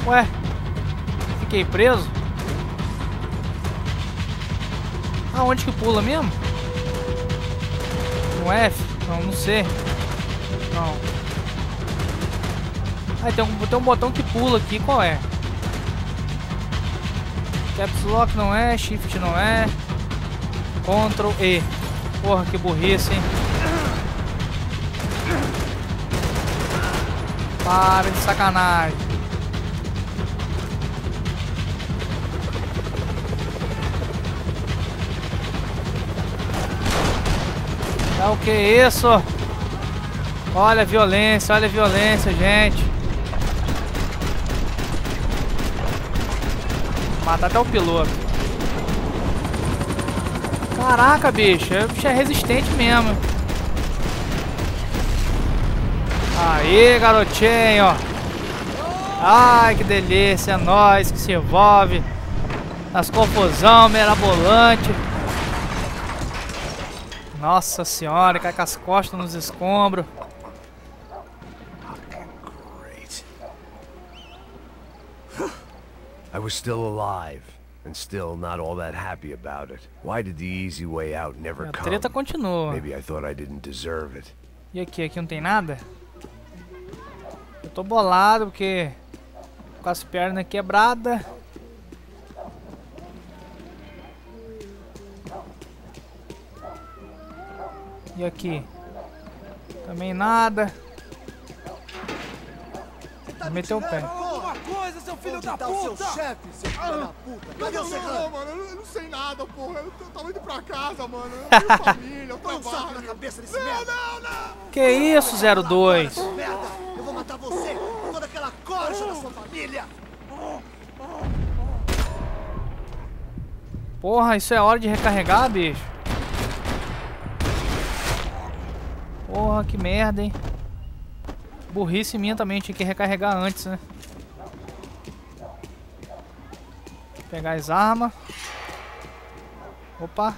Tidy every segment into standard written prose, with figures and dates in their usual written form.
Ué, fiquei preso? Aonde que pula mesmo? No F? Não, não sei. Não. Ah, tem um botão que pula aqui, qual é? Caps Lock não é, Shift não é. Ctrl E. Porra, que burrice, hein? Para de sacanagem. É o que é isso? Olha a violência, gente. Mata até o piloto. Caraca, bicho. O bicho é resistente mesmo. Aí, garotinho. Ai, que delícia. É nóis que se envolve nas confusão mirabolante. Nossa senhora, cai com as costas nos escombros. I was still alive, and still not all that happy about it. Why did the easy way out never A come? treta continua. Maybe I thought I didn't deserve it. E aqui? Aqui não tem nada? Eu tô bolado porque com as pernas quebradas. E aqui? Também nada. Meteu o pé. Alguma coisa, seu filho da puta! Onde tá o seu chefe, seu filho da puta? Cadê o Serrano? Mano, eu não sei nada, porra. Eu tava indo pra casa, mano. Eu tenho família, eu Põe um saco na trabalho. cabeça desse merda! Não! Que isso, 02? Merda! Eu vou matar você e toda aquela corja da sua família! Porra, isso é hora de recarregar, bicho. Porra, que merda, hein. Burrice minha também, tinha que recarregar antes, né? Pegar as armas. Opa.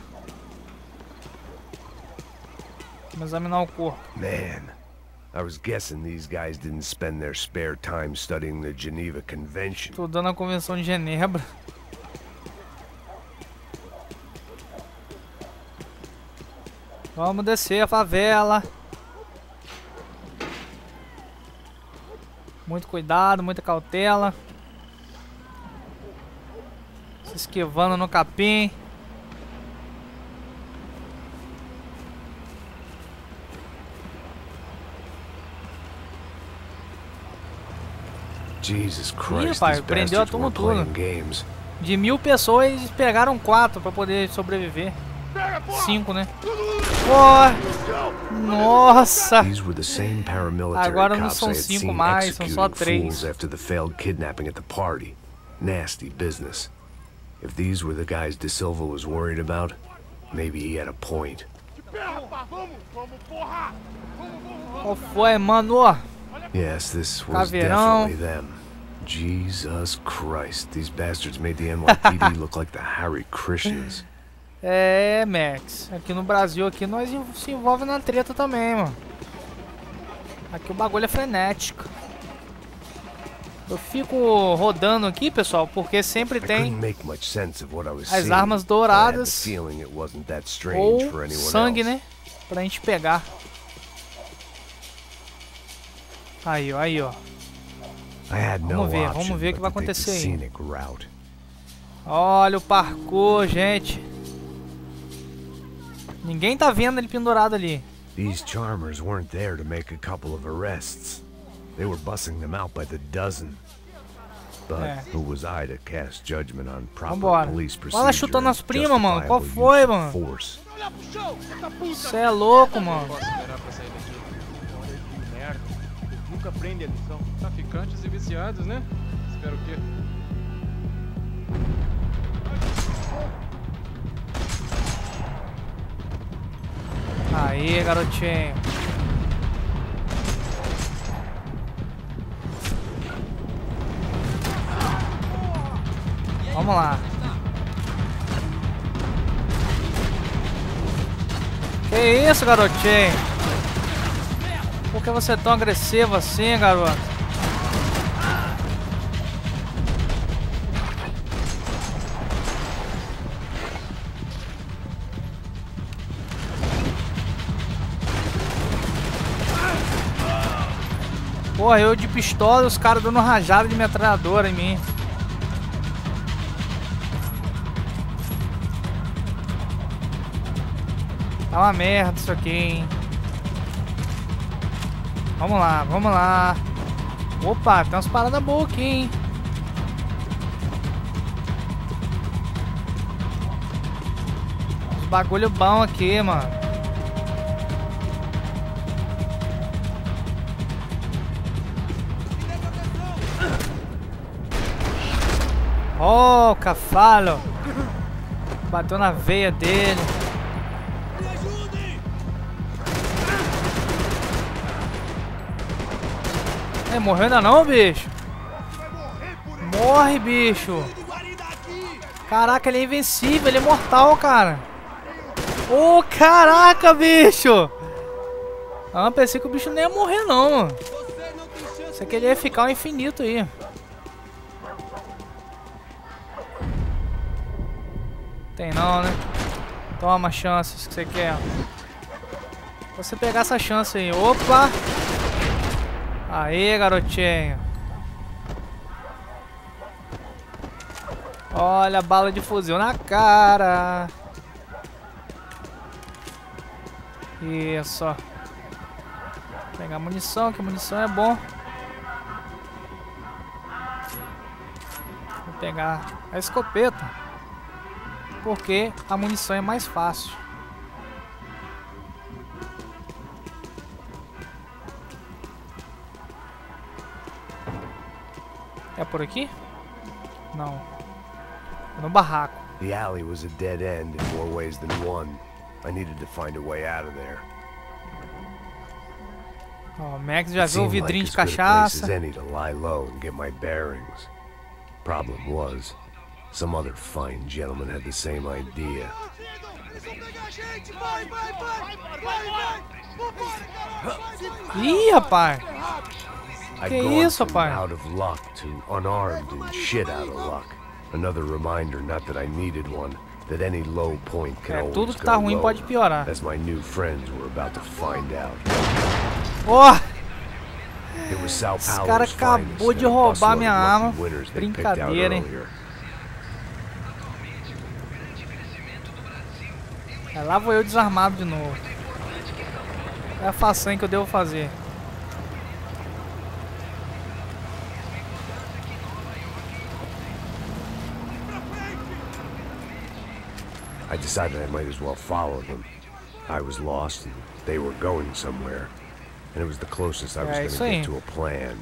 Vamos examinar o corpo. Man, I was guessing these guys didn't spend their spare time studying the Geneva Convention. Estudando a Convenção de Genebra. Vamos descer a favela. Muito cuidado, muita cautela. Se esquivando no capim. Jesus Christ, pai, these prendeu a bastards turma were playing toda. games. De 1000 pessoas, eles pegaram 4 pra poder sobreviver. 5, né? Oh, nossa! These were the same paramilitary Agora não cops são I had 5 seen mais, são só executing 3. fools after the failed kidnapping at the party. Nasty business. If these were the guys De Silva was worried about, maybe he had a point. Vamos, porra! Qual foi, mano? Yes, this was Caveirão. definitely them. Jesus Christ, these bastards made the NYPD look like the Harry Krishnas. É, Max. Aqui no Brasil, aqui nós se envolve na treta também, mano. Aqui o bagulho é frenético. Eu fico rodando aqui, pessoal, porque sempre I couldn't tem make much sense of what I was as seeing, armas but I had the douradas feeling it wasn't that strange ou for anyone sangue, else. né? Pra gente pegar. Aí, ó, aí, ó. I had no Vamos ver option o que but vai to take the acontecer aí. scenic route. Olha o parkour, gente. Ninguém tá vendo ele pendurado ali. These charmers weren't there to make a couple of arrests. They were bussing them out by the dozen. But É. who was I to cast judgment on proper Vambora. police Olha lá procedure chutando as and primas, mano. Qual justifiable foi, use of mano? force? Olha pro chão, essa puta! Você é louco, mano. Posso esperar pra sair daqui. Olha que merda. Nunca prende a lição. Traficantes e viciados, né? Espero o quê? Aí, garotinho. Vamos lá. Que isso, garotinho? Por que você é tão agressivo assim, garoto? Porra, eu de pistola e os caras dando rajada de metralhadora em mim. Tá uma merda isso aqui, hein? Vamos lá, vamos lá. Opa, tem umas paradas boas aqui, hein? Uns bagulho bom aqui, mano. Oh, cavalo. Bateu na veia dele. É, morreu ainda não, bicho? Morre, bicho. Caraca, ele é invencível, ele é mortal, cara. Ô, caraca, bicho. Ah, pensei que o bicho não ia morrer, não, mano. Isso aqui ele ia ficar um infinito aí. Tem não, né? Toma chances que você quer. Você pegar essa chance aí. Opa! Aí, garotinho. Olha a bala de fuzil na cara. Isso. Vou pegar munição, que munição é bom. Vou pegar a escopeta, porque a munição é mais fácil. É por aqui? Não. É no barraco. The alley was a dead end in more ways than one. I needed to find a way out of there. Ó, o Max já It viu o seemed vidrinho like de as good a place as cachaça. any to lie low and get my bearings. Problem was, some other fine gentleman had the same idea. Ih, rapaz. I'd Que gone isso, from pai? out of luck to unarmed and shit out of luck. Another reminder, not that I needed one, that any low point can É, always tudo que go tá ruim lower, pode piorar. as my new friends were about to find out. Ó, It was Sao esse Paulo's cara acabou finest, de and a roubar busload minha of lucky arma. winners they picked out Brincadeira, hein? earlier. É, lá vou eu desarmado de novo. É a façanha que eu devo fazer. I decided I might as well follow them. I was lost and they were going somewhere. And it was the closest I was É going isso to aí. get to a plan.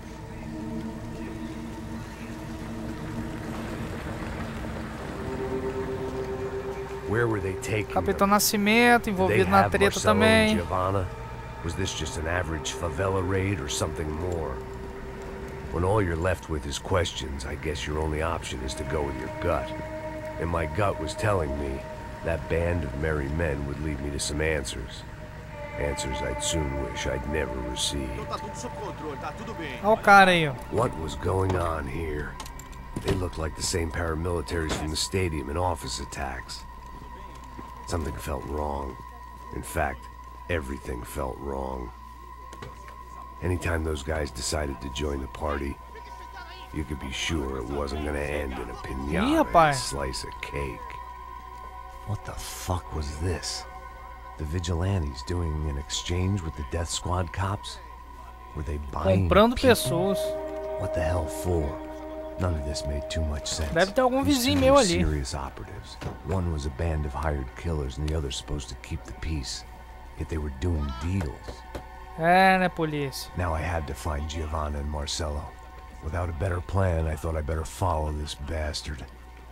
Where were they taking Capitão them? Nascimento Did they envolvido na have treta Marcelo and também. Giovanna? Was this just an average favela raid or something more? When all you're left with is questions, I guess your only option is to go with your gut. And my gut was telling me that band of merry men would lead me to some answers. Answers I'd soon wish I'd never received. Tá tudo sob controle, tá tudo bem. Olha o cara aí, ó. What was going on here? They looked like the same paramilitaries from the stadium in office attacks. Something felt wrong. In fact, everything felt wrong. Anytime those guys decided to join the party, you could be sure it wasn't gonna end in a Ih, piñata and a rapaz. slice of cake. What the fuck was this? The vigilantes doing an exchange with the death squad cops? Were they buying Comprando people? pessoas. What the hell for? None of this made too much sense. Deve ter algum These vizinho two meu were ali. serious operatives. One was a band of hired killers and the other supposed to keep the peace. Yet they were doing deals. É, né, polícia? Now I had to find Giovanna and Marcelo. Without a better plan, I thought I better follow this bastard.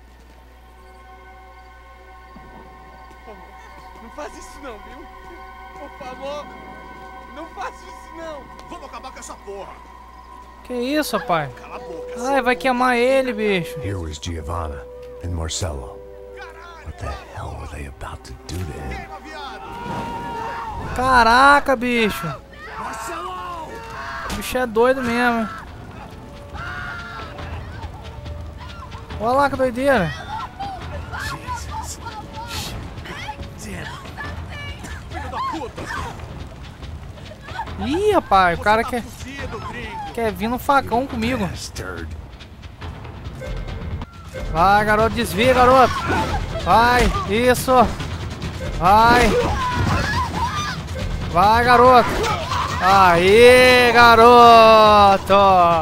Não faz isso não, viu? Por favor, não faça isso não. Vamos acabar com essa porra. Que isso, rapaz? Cala a boca. Ai, vai queimar ele, bicho. Here was Giovanna and Marcelo. What the hell were they about to do to him? Queima, viado. Caraca, bicho. O bicho é doido mesmo. Hein? Olha lá que doideira. Filho da puta. Ih, rapaz, o cara Você tá fudido, gringo. quer vir no facão comigo. Bastard. Vai, garoto, desvia, garoto. Vai, isso. Vai. Vai, garoto. Aí, garoto.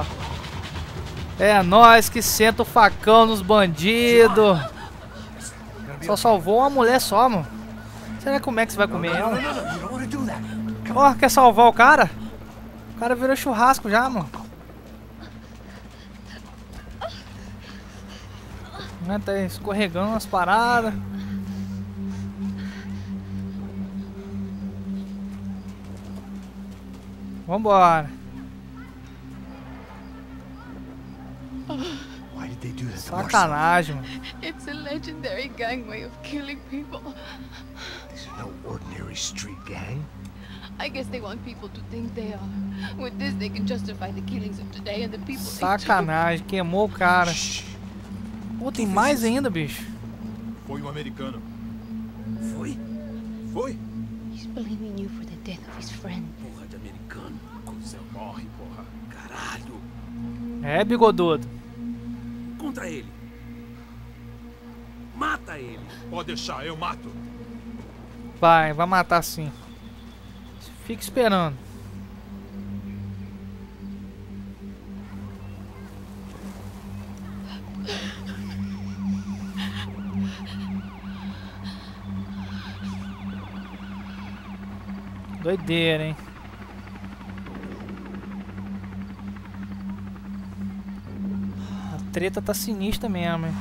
É nós que senta o facão nos bandidos. Só salvou uma mulher só, mano. Será que o Max vai comer ela? Ó, quer salvar o cara? O cara virou churrasco já, mano. Tá escorregando umas paradas. Vambora. Why did they do that to Sacanagem, mano. It's a legendary gang way of killing people. This is no ordinary street gang. I guess they want people to think they are. With this, they can justify the killings of today and the people they took. Sacanagem, queimou o cara. Pô, tem mais ainda, bicho. Foi um americano. Foi? Foi? He's blaming you for the death of his friend. Porra de americano. Você morre, porra. Caralho. É, bigodudo. Contra ele. Mata ele. Pode deixar, eu mato. Vai matar sim. Fica esperando. Doideira, hein? A treta tá sinistra mesmo, hein?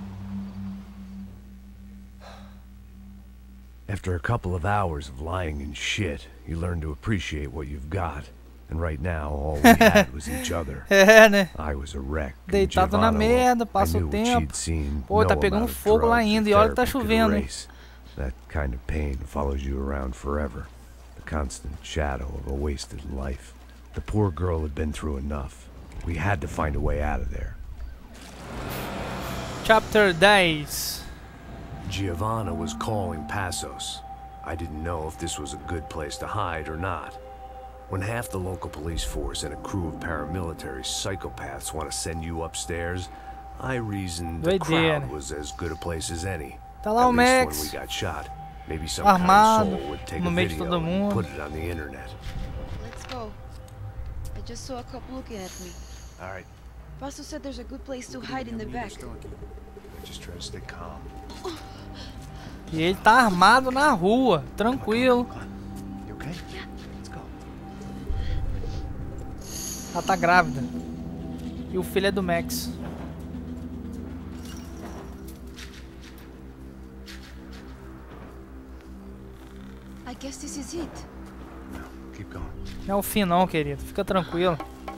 After a couple of hours of lying and shit, you learn to appreciate what you've got. And right now, all we had was each other. É, né? I was a wreck. and Deitado na Giovanna, merda, I passa knew o what tempo. she'd seen, Pô, tá no pegando amount of fogo lá drugs ainda or e olha que tá therapy could chovendo, hein? erase. That kind of pain follows you around forever. The constant shadow of a wasted life. The poor girl had been through enough. We had to find a way out of there. Chapter 10. Giovanna was calling Passos. I didn't know if this was a good place to hide or not. When half the local police force and a crew of paramilitary psychopaths want to send you upstairs, I reasoned the crowd was as good a place as any. Tá lá o At least Max, when we got shot, maybe some kind armado, soul would take no a meio de video todo and mundo. put it on the internet. Let's go. I just saw a couple looking at me. All right, Passo said there's a good place to hide in the back. just try to stay calm. E ele tá armado na rua, tranquilo. You okay? Let's go. Ela tá grávida. E o filho é do Max. I guess this is it. Keep going. Não é o fim não, querido. Fica tranquilo.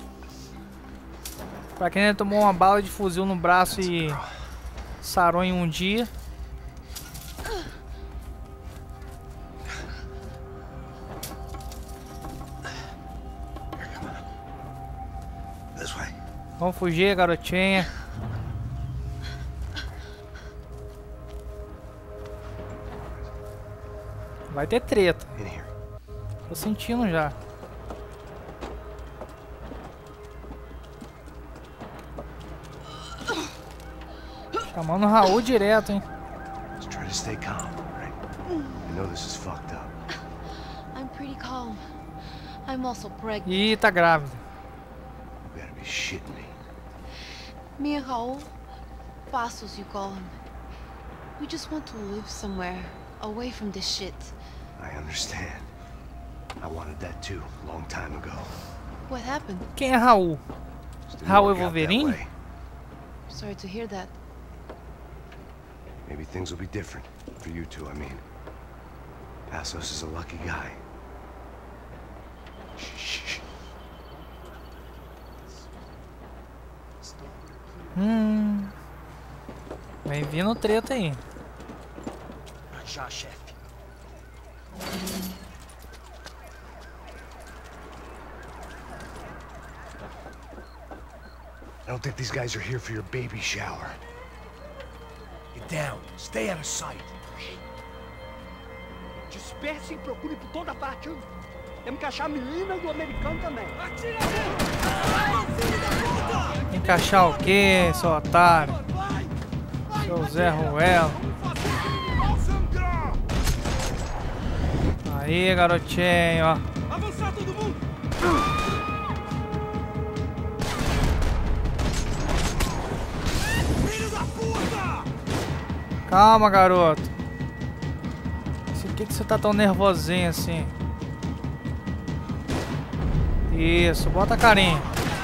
Pra quem ainda tomou uma bala de fuzil no braço e sarou em um dia. This way. Vamos fugir, garotinha. Vai ter treta. In here. Tô sentindo já. Chamando o Raul direto, hein? Just try to stay calm, all right? I know this is fucked up. I'm pretty calm. I'm also pregnant. Ih, tá grávida. You gotta be shitting me. Me and Raul, Passos you call him. We just want to live somewhere, away from this shit. I understand. I wanted that too, a long time ago. What happened? Quem é Raul? Just didn't Raul work out that Wolverine? way. Sorry to hear that. Maybe things will be different. For you two, I mean. Passos is a lucky guy. Shh. Vem vindo treta aí. Já, chefe. I don't think these guys are here for your baby shower. Get down. Stay out of sight. Dispersem e procurem por toda parte. Temos que achar a menina do americano também. Encaixar o quê, seu otário? Seu Zé Ruelo. Aí, garotinho, ó. Avançar todo mundo! Filho da puta! Calma, garoto. Por que você tá tão nervosinho assim? Isso, bota a carinha.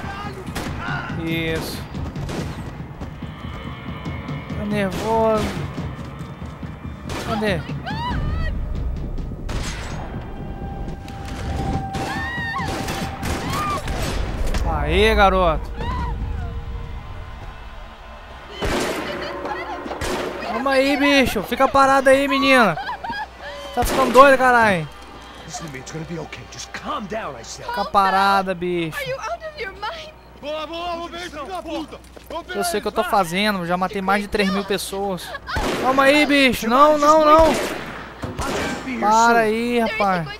Isso. Tá nervoso. Cadê? Aí, garoto. Calma aí, bicho. Fica parado aí, menina. Tá ficando doido, caralho. Listen to me, it's gonna be okay. Just calm down, I said. Fica parada, bicho. Are you out of your mind? Vamos ver, filho da puta! Eu sei o que eu tô fazendo. Já matei mais de 3.000 pessoas. Calma aí, bicho. Não, não, não. Para aí, rapaz.